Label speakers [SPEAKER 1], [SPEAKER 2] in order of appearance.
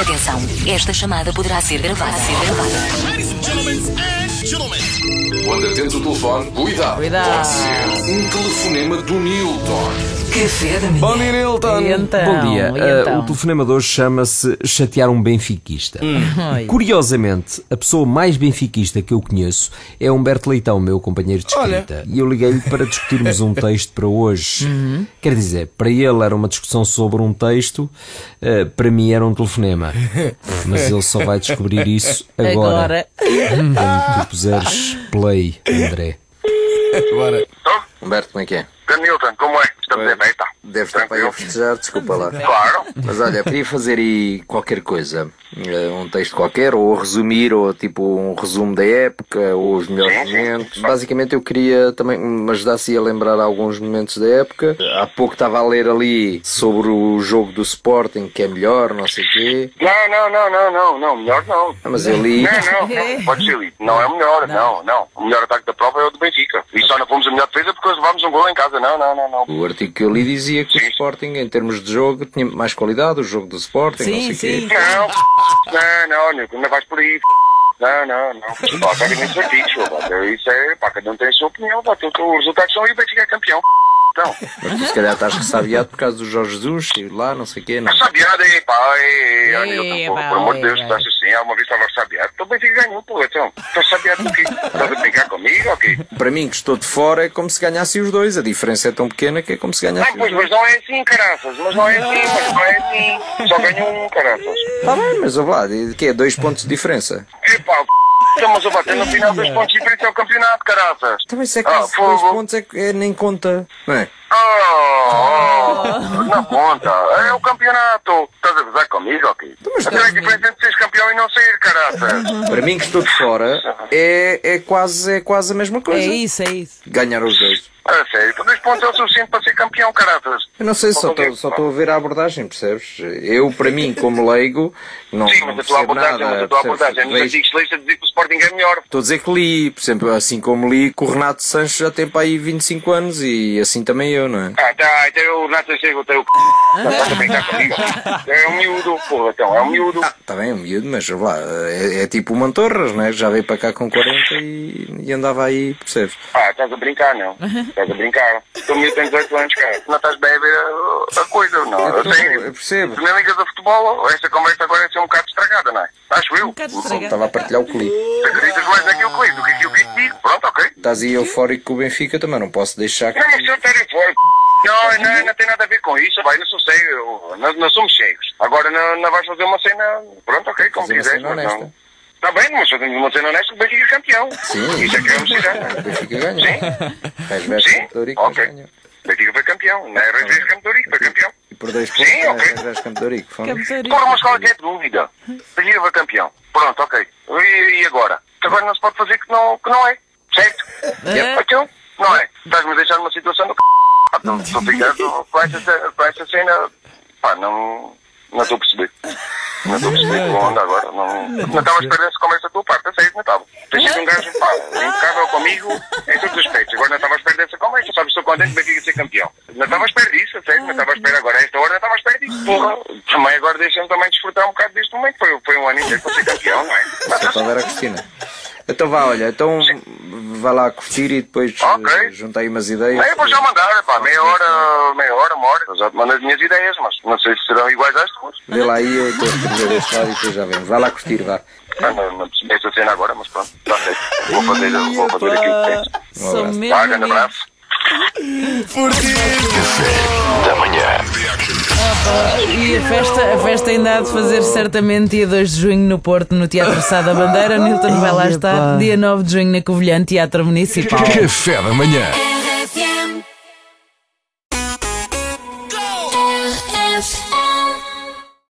[SPEAKER 1] Atenção, esta chamada poderá ser gravada.
[SPEAKER 2] Quando atende o telefone, cuidado. Pode ser um telefonema do Nilton.
[SPEAKER 1] Café da manhã.
[SPEAKER 3] Bom dia, Nilton.
[SPEAKER 4] Então,
[SPEAKER 3] Bom dia.
[SPEAKER 4] então?
[SPEAKER 3] O telefonema de hoje chama-se Chatear um benfiquista. Curiosamente, a pessoa mais benfiquista que eu conheço é Humberto Leitão, meu companheiro de escrita. E eu liguei-lhe para discutirmos um texto para hoje. Quer dizer, para ele era uma discussão sobre um texto, para mim era um telefonema. Mas ele só vai descobrir isso agora. Quando tu puseres play, André.
[SPEAKER 5] Bora.
[SPEAKER 6] Humberto, como é que é?
[SPEAKER 5] Nilton, como é? Estamos bem, tá?
[SPEAKER 6] Deve estar para aí a festejar, desculpa lá.
[SPEAKER 5] Claro.
[SPEAKER 6] Mas olha, queria fazer aí qualquer coisa, um texto qualquer, ou resumir, ou tipo um resumo da época, ou os melhores momentos. Basicamente eu queria também me ajudar-se a lembrar alguns momentos da época. Há pouco estava a ler ali sobre o jogo do Sporting, que é melhor, não sei o quê.
[SPEAKER 5] Não, melhor não.
[SPEAKER 6] Mas eu li...
[SPEAKER 5] Não, pode ser ali. Não é o melhor, não. O melhor ataque da prova é o do Benfica. E só não fomos a melhor defesa porque levámos um gol em casa. Não.
[SPEAKER 6] O artigo que eu li dizia que o Sporting, em termos de jogo, tinha mais qualidade, o jogo do Sporting, não sei o quê.
[SPEAKER 5] Não, Nilton, não vais por aí. Não. Pá, caga nesses artigos, isso é, pá, cada um tem a sua opinião, pá, os resultados são e o Benfica é campeão. Então.
[SPEAKER 6] Mas tu se calhar estás ressabiado por causa do Jorge Jesus, e lá, não sei o quê, não.
[SPEAKER 5] Ressabiado aí, pá, Nilton, por amor de Deus, estás assim, alguma vez estava ressabiado. Então o Benfica ganhou, pô, então, estás ressabiado do quê? Estás a brincar comigo ou quê?
[SPEAKER 6] Para mim, que estou de fora, é como se ganhassem os dois, a diferença é tão pequena que é como se ganhassem os dois.
[SPEAKER 5] Mas não é assim, caraças, não é assim, só ganhou um, caraças.
[SPEAKER 6] Está bem, mas vá, que é 2 pontos de diferença.
[SPEAKER 5] Epá, estamos a bater no final 2 pontos de diferença ao campeonato, caraças.
[SPEAKER 6] Também se é que 2 pontos nem conta, não é?
[SPEAKER 5] Não conta, é o campeonato. Estás a gozar comigo, ok? Até a diferença entre seres campeão e não ser, caraças.
[SPEAKER 6] Para mim, que estou de fora, é quase a mesma coisa.
[SPEAKER 4] É isso.
[SPEAKER 6] Ganhar os dois.
[SPEAKER 5] A sério, 2 pontos é o suficiente para ser campeão, caraças.
[SPEAKER 6] Eu não sei, só estou a ver a abordagem, percebes? Eu, para mim, como leigo, não
[SPEAKER 5] Sim, mas a tua abordagem, nos artigos leis a dizer que o Sporting é melhor.
[SPEAKER 6] Estou a dizer que li, por exemplo, assim como li que o Renato Sanches já tem para aí 25 anos e assim também eu, não é?
[SPEAKER 5] Então o Renato Sanches, o teu estás a brincar comigo? É um miúdo, porra, então, é um miúdo.
[SPEAKER 6] Está bem, é um miúdo, mas lá, é tipo o Mantorras, não é? Já veio para cá com 40 e andava aí, percebes?
[SPEAKER 5] Estás a brincar, não? Estás a brincar. O miúdo tem 18 anos, cara. Não estás bem a ver a coisa, não? Eu
[SPEAKER 6] percebo.
[SPEAKER 5] Tu nem ligas a futebol, esta conversa agora é ser um bocado estragada, não é? Acho eu.
[SPEAKER 6] Estava a partilhar o clipe.
[SPEAKER 5] Acreditas mais naquilo que do que aquilo que te digo. Pronto, ok.
[SPEAKER 6] Estás aí eufórico com o Benfica, também não posso deixar que...
[SPEAKER 5] Não, mas se eu estar eufórico... Não tem nada a ver com isso, vai, não sou cego, não somos cegos. Agora não vais fazer uma cena, pronto, ok, como quiseres, mas não. Está bem, mas fazemos uma cena honesta, o Benfica é campeão.
[SPEAKER 6] Sim.
[SPEAKER 5] Isso é que é a necessidade.
[SPEAKER 6] O Benfica ganhou.
[SPEAKER 5] Sim, ok. O Benfica foi campeão, não é? Vezes Campeão, foi campeão.
[SPEAKER 6] E por 2 pontos,
[SPEAKER 5] sim, ok. Porra, mas qual é que é a dúvida? O Benfica foi campeão. Pronto, ok. E agora? Agora não se pode fazer que não é, certo? Então, não é? Estás-me a deixar numa situação do estou ficando com essa cena. Pá, não estou a perceber. Não estou a perceber com onda agora. Não estava a esperar essa conversa da tua parte, a sério, não estava. Tens sido um gajo, pá, impecável comigo em todos os aspectos. Agora não estava a esperar dessa conversa, sabes, estou contente de Benfica ser campeão. Não estava a esperar disso, a sério, não estava a esperar agora. A esta hora não estava a esperar disso. Porra, também agora deixa-me também desfrutar um bocado deste momento. Foi um ano inteiro para ser campeão, não é?
[SPEAKER 6] Só para a Cristina. Então vá, olha, vai lá curtir e depois junta aí umas ideias.
[SPEAKER 5] Eu vou já mandar, pá, meia hora, uma hora. Eu já te mando as minhas ideias, mas não sei se serão iguais às tuas.
[SPEAKER 6] Vê lá aí, eu estou a escrever deste lado e depois já vemos. Vai lá curtir, vá.
[SPEAKER 5] Não percebi essa cena agora, mas pronto, está certo. Vou fazer aquilo que tens.
[SPEAKER 4] Sou mesmo.
[SPEAKER 5] Grande abraço.
[SPEAKER 2] Café da manhã.
[SPEAKER 4] E a festa ainda há de fazer certamente dia 2 de junho no Porto, no Teatro Sá da Bandeira. Nilton vai lá estar. Dia 9 de junho na Covilhã, Teatro Municipal.
[SPEAKER 2] Café da manhã.